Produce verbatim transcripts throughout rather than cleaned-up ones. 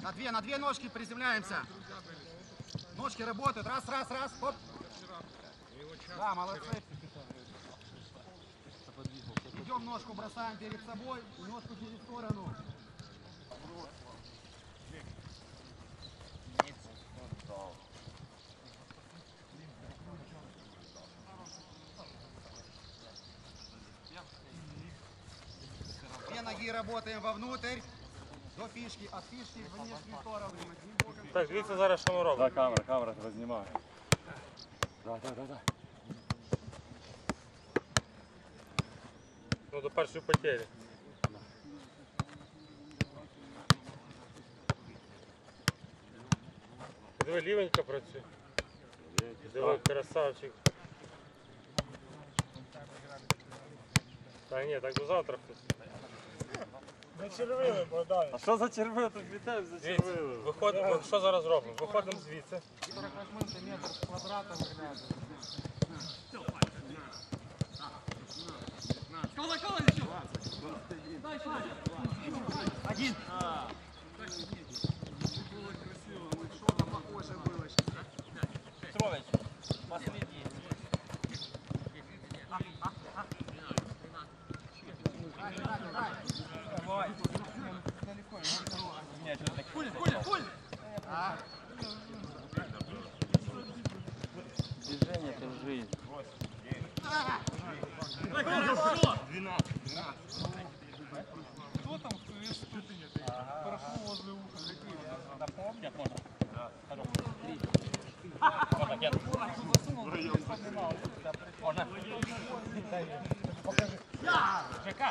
На две, на две ножки приземляемся. Ножки работают. Раз, раз, раз. Хоп. Да, молодцы. Идем, ножку бросаем перед собой, ножку через сторону. Две ноги работаем вовнутрь. До фишки, от фишки в внешнюю сторону. Так, дивіться зараз, що ми робимо. Да, камера, камера тебе знімає. Да, да, да, да. Ну, до першої потері. Диви, лівенько працює. Диви, красавчик. Так, ні, так до завтра. Зачервили, Богдан. А що за червив? Тут вітаю за Дивіться, червив. виходимо, що зараз робимо? Виходимо звідси. сорок восемь метр с квадрата выглядывает. Один. Что-то похоже было сейчас. Петрович, последний. Давай. Куль, куль, куль! Движение – это жизнь. Кто там, кто вес ступень? Хорошо возле уха. Нет, можно. Можно, нет. Можно. Покажи. ЖК.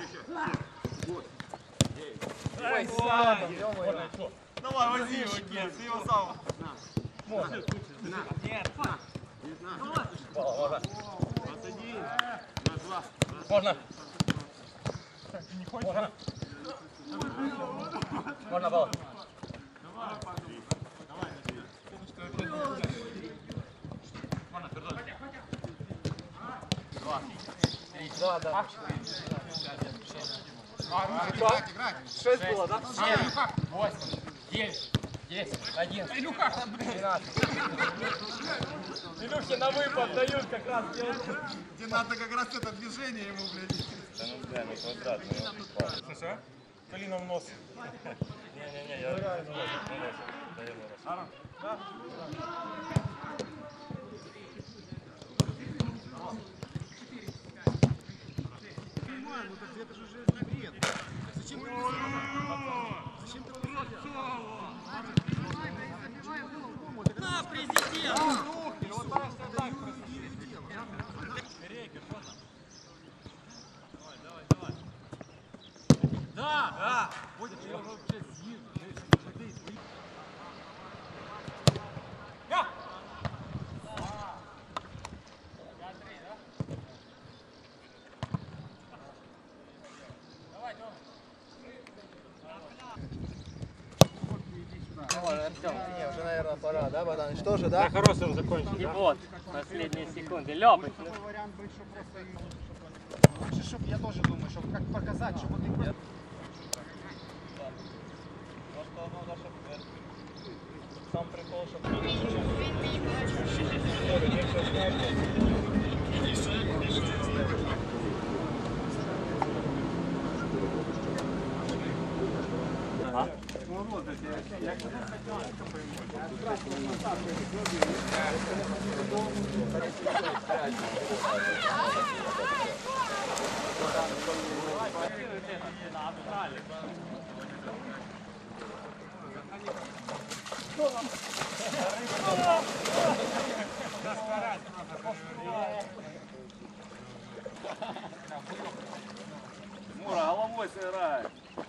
Ой, садом, Можно. давай, вози его, Ген, ты его сам. Можно. Нет. Можно. Можно. Ты не хочешь? Можно. Можно было. Можно, пардон. Два. Три. Да, да. Играть, играть. Шесть было, да? Семь. Восемь. Девять. Десять. Один. Двенадцать. Илюхе на выпад дают как раз. Где надо как раз это движение ему, блядь. Да ну, бля, на квадрат, ну, я попал. Что? Колено в нос. Не-не-не, я реально не носит. Да я на раз. Понимаю, ну так это же уже бред. Зачем ты Зачем ты На, президент! Вот так, вот так. Да! Да! Я! Не, уже, наверное, пора, да, Богдан? Что же, да? На хорошому закончили, И да? вот, последние секунды. Лёпать. Такой вариант быть, что просто и... Лучше, чтобы, я тоже думаю, чтобы как показать, чтобы ты просто... Сам прикол, что Мура, головой сыграй.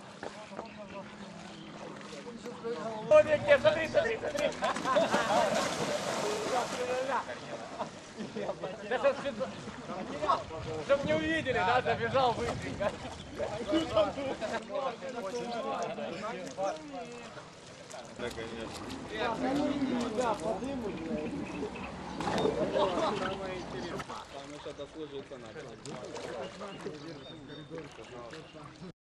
Смотри, смотри, смотри. Чтоб не увидели, да, забежал быстренько. Да, конечно. Самое интересное. Там еще дослужился на